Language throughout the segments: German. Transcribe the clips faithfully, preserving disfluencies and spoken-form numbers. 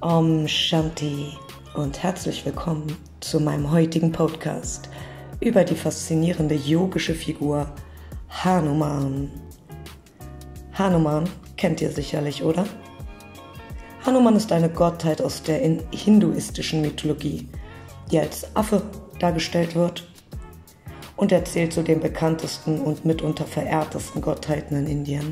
Om Shanti und herzlich willkommen zu meinem heutigen Podcast über die faszinierende yogische Figur Hanuman. Hanuman kennt ihr sicherlich, oder? Hanuman ist eine Gottheit aus der hinduistischen Mythologie, die als Affe dargestellt wird, und er zählt zu den bekanntesten und mitunter verehrtesten Gottheiten in Indien.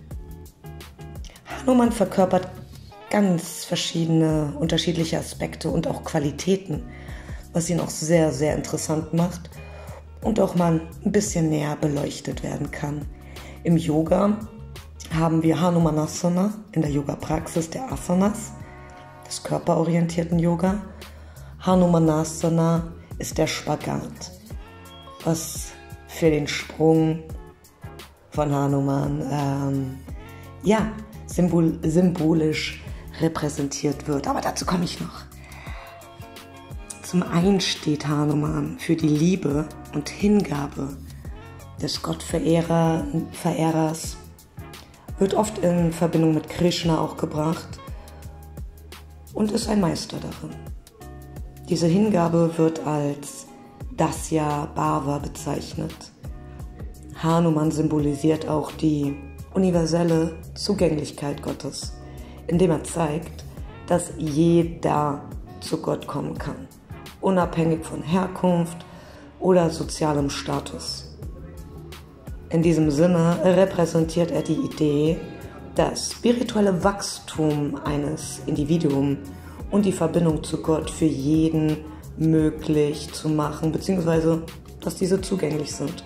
Hanuman verkörpert ganz verschiedene, unterschiedliche Aspekte und auch Qualitäten, was ihn auch sehr, sehr interessant macht und auch mal ein bisschen näher beleuchtet werden kann. Im Yoga haben wir Hanumanasana in der Yoga-Praxis der Asanas, des körperorientierten Yoga. Hanumanasana ist der Spagat, was für den Sprung von Hanuman ähm, ja, symbol- symbolisch repräsentiert wird. Aber dazu komme ich noch. Zum einen steht Hanuman für die Liebe und Hingabe des Gottverehrers, wird oft in Verbindung mit Krishna auch gebracht und ist ein Meister darin. Diese Hingabe wird als Dasya Bhava bezeichnet. Hanuman symbolisiert auch die universelle Zugänglichkeit Gottes, indem er zeigt, dass jeder zu Gott kommen kann, unabhängig von Herkunft oder sozialem Status. In diesem Sinne repräsentiert er die Idee, das spirituelle Wachstum eines Individuums und die Verbindung zu Gott für jeden möglich zu machen, beziehungsweise dass diese zugänglich sind.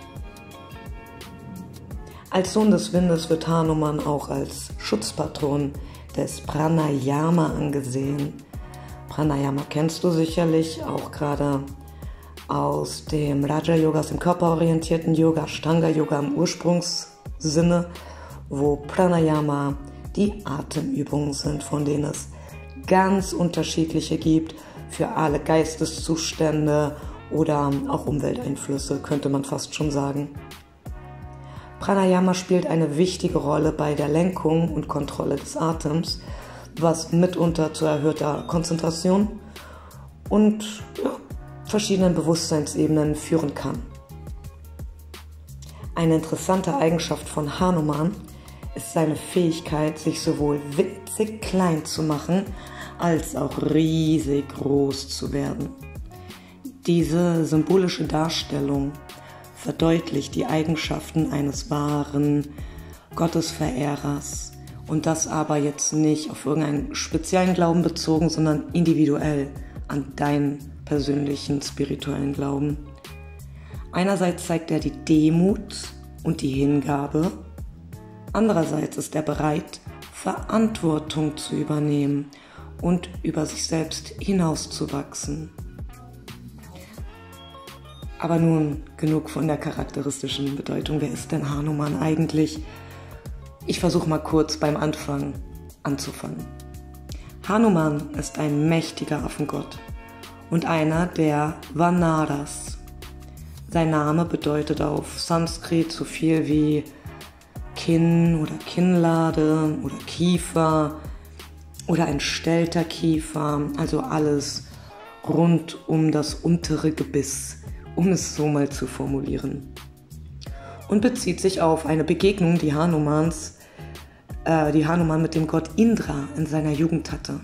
Als Sohn des Windes wird Hanuman auch als Schutzpatron des Pranayama angesehen. Pranayama kennst du sicherlich auch gerade aus dem Raja Yoga, aus dem körperorientierten Yoga, Ashtanga Yoga im Ursprungssinne, wo Pranayama die Atemübungen sind, von denen es ganz unterschiedliche gibt für alle Geisteszustände oder auch Umwelteinflüsse, könnte man fast schon sagen. Pranayama spielt eine wichtige Rolle bei der Lenkung und Kontrolle des Atems, was mitunter zu erhöhter Konzentration und ja, verschiedenen Bewusstseinsebenen führen kann. Eine interessante Eigenschaft von Hanuman ist seine Fähigkeit, sich sowohl winzig klein zu machen, als auch riesig groß zu werden. Diese symbolische Darstellung verdeutlicht die Eigenschaften eines wahren Gottesverehrers und das aber jetzt nicht auf irgendeinen speziellen Glauben bezogen, sondern individuell an deinen persönlichen spirituellen Glauben. Einerseits zeigt er die Demut und die Hingabe, andererseits ist er bereit, Verantwortung zu übernehmen und über sich selbst hinauszuwachsen. Aber nun genug von der charakteristischen Bedeutung. Wer ist denn Hanuman eigentlich? Ich versuche mal kurz beim Anfang anzufangen. Hanuman ist ein mächtiger Affengott und einer der Vanaras. Sein Name bedeutet auf Sanskrit so viel wie Kinn oder Kinnlade oder Kiefer oder entstellter Kiefer, also alles rund um das untere Gebiss, um es so mal zu formulieren. Und bezieht sich auf eine Begegnung, die Hanumans, äh, die Hanuman mit dem Gott Indra in seiner Jugend hatte.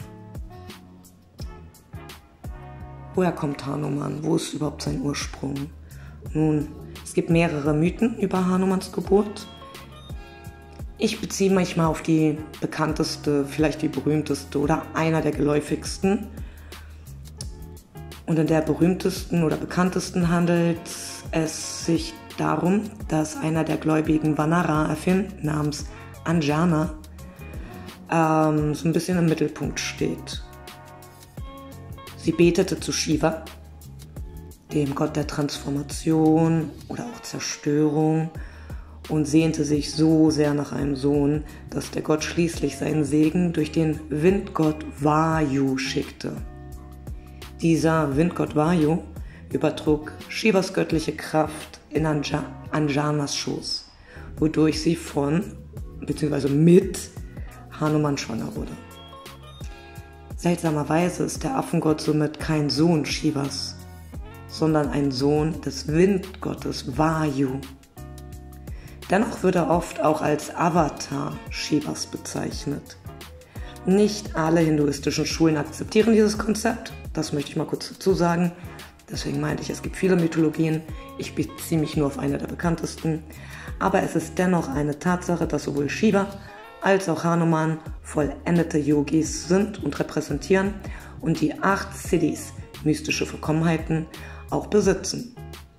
Woher kommt Hanuman? Wo ist überhaupt sein Ursprung? Nun, es gibt mehrere Mythen über Hanumans Geburt. Ich beziehe mich mal auf die bekannteste, vielleicht die berühmteste oder einer der geläufigsten. Und in der berühmtesten oder bekanntesten handelt es sich darum, dass einer der gläubigen Vanara-Affin namens Anjana ähm, so ein bisschen im Mittelpunkt steht. Sie betete zu Shiva, dem Gott der Transformation oder auch Zerstörung, und sehnte sich so sehr nach einem Sohn, dass der Gott schließlich seinen Segen durch den Windgott Vayu schickte. Dieser Windgott Vayu übertrug Shivas göttliche Kraft in Anja, Anjanas Schoß, wodurch sie von bzw. mit Hanuman schwanger wurde. Seltsamerweise ist der Affengott somit kein Sohn Shivas, sondern ein Sohn des Windgottes Vayu. Dennoch wird er oft auch als Avatar Shivas bezeichnet. Nicht alle hinduistischen Schulen akzeptieren dieses Konzept, das möchte ich mal kurz dazu sagen. Deswegen meinte ich, es gibt viele Mythologien, ich beziehe mich nur auf eine der bekanntesten. Aber es ist dennoch eine Tatsache, dass sowohl Shiva als auch Hanuman vollendete Yogis sind und repräsentieren und die acht Siddhis, mystische Vollkommenheiten, auch besitzen.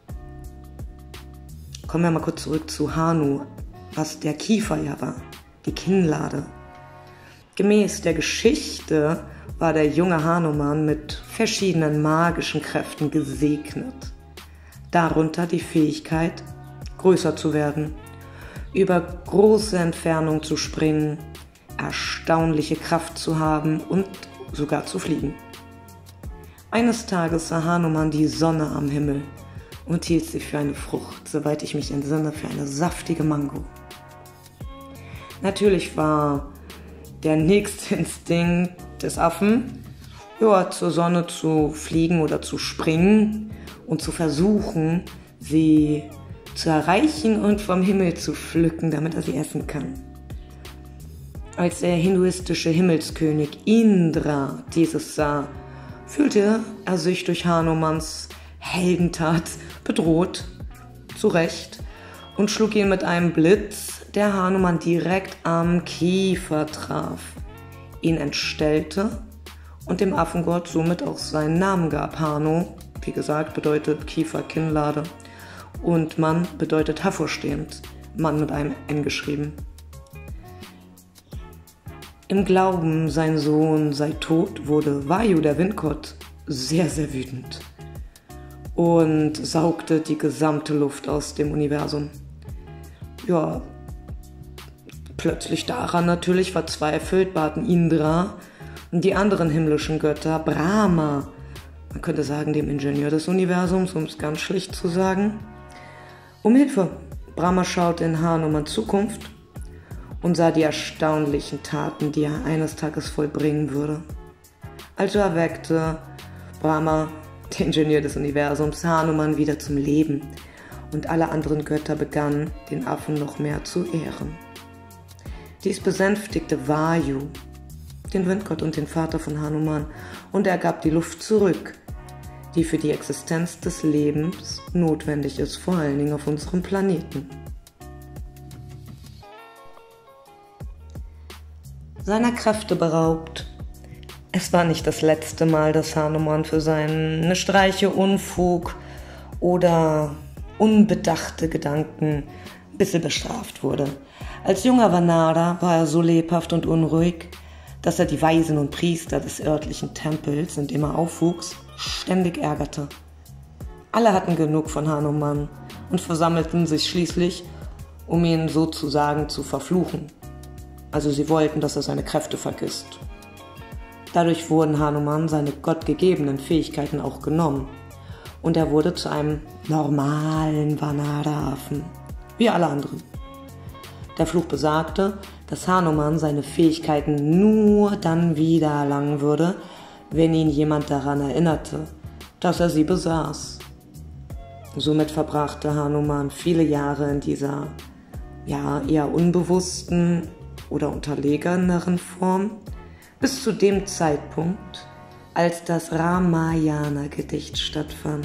Kommen wir mal kurz zurück zu Hanu, was der Kiefer ja war, die Kinnlade. Gemäß der Geschichte war der junge Hanuman mit verschiedenen magischen Kräften gesegnet. Darunter die Fähigkeit, größer zu werden, über große Entfernungen zu springen, erstaunliche Kraft zu haben und sogar zu fliegen. Eines Tages sah Hanuman die Sonne am Himmel und hielt sie für eine Frucht, soweit ich mich entsinne, für eine saftige Mango. Natürlich war der nächste Instinkt des Affen, ja, zur Sonne zu fliegen oder zu springen und zu versuchen, sie zu erreichen und vom Himmel zu pflücken, damit er sie essen kann. Als der hinduistische Himmelskönig Indra dieses sah, fühlte er sich durch Hanumans Heldentat bedroht, zu Recht, und schlug ihn mit einem Blitz, der Hanuman direkt am Kiefer traf, ihn entstellte und dem Affengott somit auch seinen Namen gab. Hanu, wie gesagt, bedeutet Kiefer, Kinnlade, und Mann bedeutet hervorstehend, Mann mit einem N geschrieben. Im Glauben, sein Sohn sei tot, wurde Vayu, der Windgott, sehr, sehr wütend und saugte die gesamte Luft aus dem Universum. Ja, plötzlich daran natürlich verzweifelt baten Indra und die anderen himmlischen Götter, Brahma, man könnte sagen dem Ingenieur des Universums, um es ganz schlicht zu sagen, um Hilfe. Brahma schaute in Hanumans Zukunft und sah die erstaunlichen Taten, die er eines Tages vollbringen würde. Also erweckte Brahma, der Ingenieur des Universums, Hanuman wieder zum Leben und alle anderen Götter begannen, den Affen noch mehr zu ehren. Dies besänftigte Vayu, den Windgott und den Vater von Hanuman, und er gab die Luft zurück, die für die Existenz des Lebens notwendig ist, vor allen Dingen auf unserem Planeten. Seiner Kräfte beraubt. Es war nicht das letzte Mal, dass Hanuman für seine Streiche, Unfug oder unbedachte Gedanken ein bisschen bestraft wurde. Als junger Vanada war er so lebhaft und unruhig, dass er die Weisen und Priester des örtlichen Tempels, in dem er aufwuchs, ständig ärgerte. Alle hatten genug von Hanuman und versammelten sich schließlich, um ihn sozusagen zu verfluchen. Also sie wollten, dass er seine Kräfte vergisst. Dadurch wurden Hanuman seine gottgegebenen Fähigkeiten auch genommen und er wurde zu einem normalen Vanada-Affen, wie alle anderen. Der Fluch besagte, dass Hanuman seine Fähigkeiten nur dann wieder erlangen würde, wenn ihn jemand daran erinnerte, dass er sie besaß. Somit verbrachte Hanuman viele Jahre in dieser ja, eher unbewussten oder unterlegeneren Form, bis zu dem Zeitpunkt, als das Ramayana-Gedicht stattfand.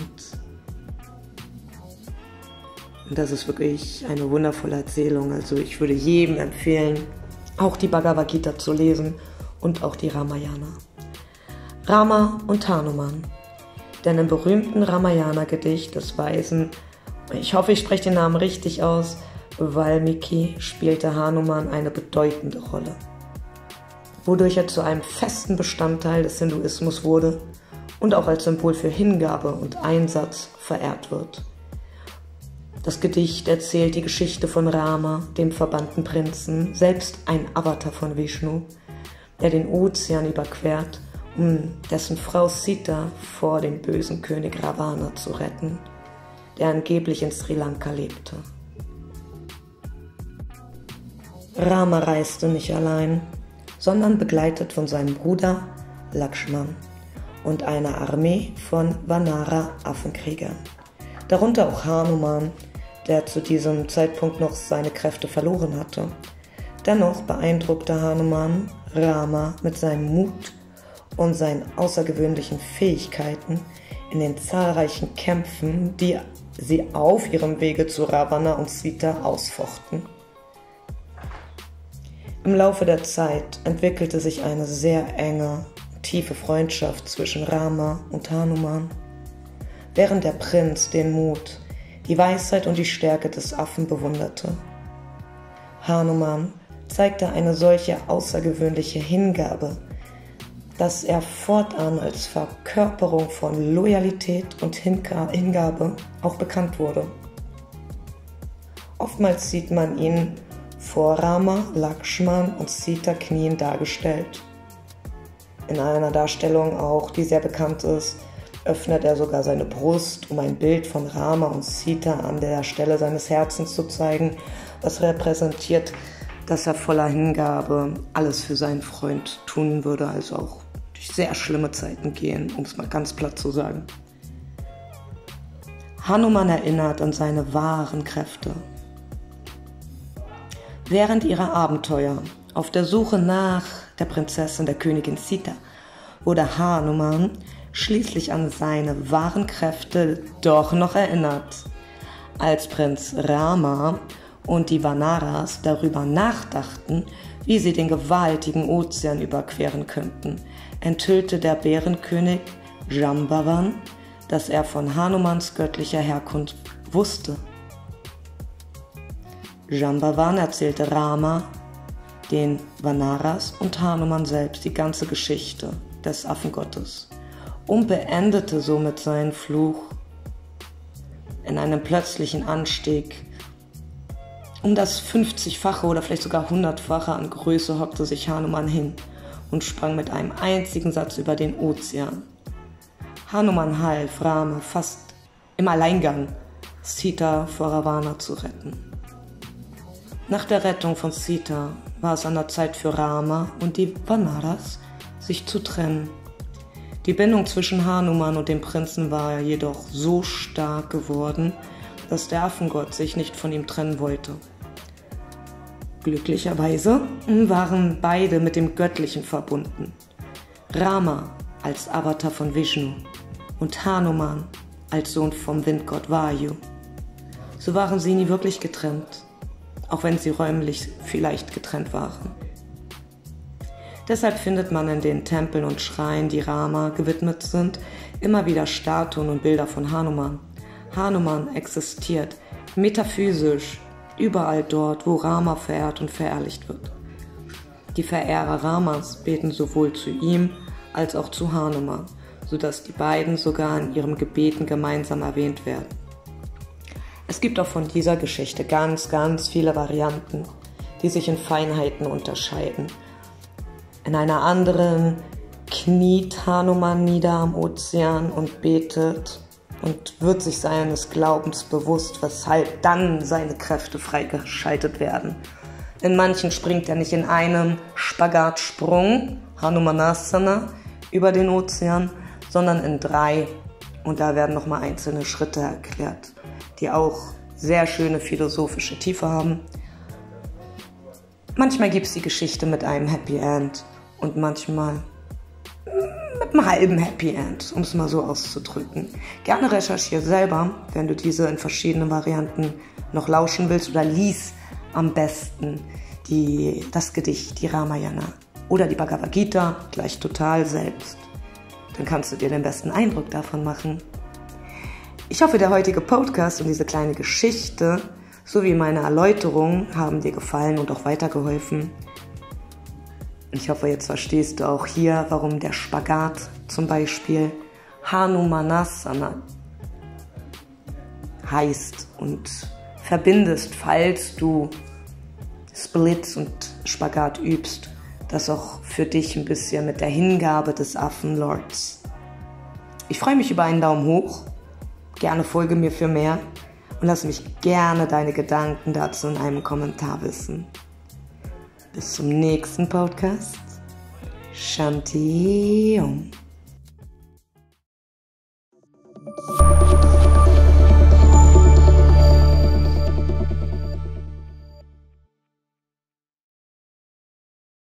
Und das ist wirklich eine wundervolle Erzählung. Also ich würde jedem empfehlen, auch die Bhagavad Gita zu lesen und auch die Ramayana. Rama und Hanuman. Denn im berühmten Ramayana-Gedicht des Weisen, ich hoffe, ich spreche den Namen richtig aus, Valmiki, spielte Hanuman eine bedeutende Rolle, wodurch er zu einem festen Bestandteil des Hinduismus wurde und auch als Symbol für Hingabe und Einsatz verehrt wird. Das Gedicht erzählt die Geschichte von Rama, dem verbannten Prinzen, selbst ein Avatar von Vishnu, der den Ozean überquert, um dessen Frau Sita vor dem bösen König Ravana zu retten, der angeblich in Sri Lanka lebte. Rama reiste nicht allein, sondern begleitet von seinem Bruder Lakshman und einer Armee von Vanara-Affenkriegern. Darunter auch Hanuman, der zu diesem Zeitpunkt noch seine Kräfte verloren hatte. Dennoch beeindruckte Hanuman Rama mit seinem Mut und seinen außergewöhnlichen Fähigkeiten in den zahlreichen Kämpfen, die sie auf ihrem Wege zu Ravana und Sita ausfochten. Im Laufe der Zeit entwickelte sich eine sehr enge, tiefe Freundschaft zwischen Rama und Hanuman. Während der Prinz den Mut, die Weisheit und die Stärke des Affen bewunderte, Hanuman zeigte eine solche außergewöhnliche Hingabe, dass er fortan als Verkörperung von Loyalität und Hingabe auch bekannt wurde. Oftmals sieht man ihn vor Rama, Lakshman und Sita knien dargestellt. In einer Darstellung auch, die sehr bekannt ist, öffnet er sogar seine Brust, um ein Bild von Rama und Sita an der Stelle seines Herzens zu zeigen, was repräsentiert, dass er voller Hingabe alles für seinen Freund tun würde, also auch durch sehr schlimme Zeiten gehen, um es mal ganz platt zu sagen. Hanuman erinnert an seine wahren Kräfte. Während ihrer Abenteuer auf der Suche nach der Prinzessin der Königin Sita wurde Hanuman schließlich an seine wahren Kräfte doch noch erinnert. Als Prinz Rama und die Vanaras darüber nachdachten, wie sie den gewaltigen Ozean überqueren könnten, enthüllte der Bärenkönig Jambavan, dass er von Hanumans göttlicher Herkunft wusste. Jambavan erzählte Rama, den Vanaras und Hanuman selbst die ganze Geschichte des Affengottes und beendete somit seinen Fluch. In einem plötzlichen Anstieg um das fünfzigfache oder vielleicht sogar hundertfache an Größe hockte sich Hanuman hin und sprang mit einem einzigen Satz über den Ozean. Hanuman half Rama fast im Alleingang, Sita vor Ravana zu retten. Nach der Rettung von Sita war es an der Zeit für Rama und die Vanaras, sich zu trennen. Die Bindung zwischen Hanuman und dem Prinzen war jedoch so stark geworden, dass der Affengott sich nicht von ihm trennen wollte. Glücklicherweise waren beide mit dem Göttlichen verbunden. Rama als Avatar von Vishnu und Hanuman als Sohn vom Windgott Vayu. So waren sie nie wirklich getrennt, auch wenn sie räumlich vielleicht getrennt waren. Deshalb findet man in den Tempeln und Schreinen, die Rama gewidmet sind, immer wieder Statuen und Bilder von Hanuman. Hanuman existiert metaphysisch überall dort, wo Rama verehrt und verherrlicht wird. Die Verehrer Ramas beten sowohl zu ihm als auch zu Hanuman, sodass die beiden sogar in ihren Gebeten gemeinsam erwähnt werden. Es gibt auch von dieser Geschichte ganz, ganz viele Varianten, die sich in Feinheiten unterscheiden. In einer anderen kniet Hanuman nieder am Ozean und betet und wird sich seines Glaubens bewusst, weshalb dann seine Kräfte freigeschaltet werden. In manchen springt er nicht in einem Spagatsprung, Hanumanasana, über den Ozean, sondern in drei. Und da werden nochmal einzelne Schritte erklärt, die auch sehr schöne philosophische Tiefe haben. Manchmal gibt es die Geschichte mit einem Happy End und manchmal mit einem halben Happy End, um es mal so auszudrücken. Gerne recherchiere selber, wenn du diese in verschiedenen Varianten noch lauschen willst, oder lies am besten die, das Gedicht, die Ramayana oder die Bhagavad Gita gleich total selbst. Dann kannst du dir den besten Eindruck davon machen. Ich hoffe, der heutige Podcast und diese kleine Geschichte sowie meine Erläuterungen haben dir gefallen und auch weitergeholfen. Ich hoffe, jetzt verstehst du auch hier, warum der Spagat zum Beispiel Hanumanasana heißt und verbindest, falls du Splits und Spagat übst, das auch für dich ein bisschen mit der Hingabe des Affenlords. Ich freue mich über einen Daumen hoch, gerne folge mir für mehr und lass mich gerne deine Gedanken dazu in einem Kommentar wissen. Bis zum nächsten Podcast. Shanti Om.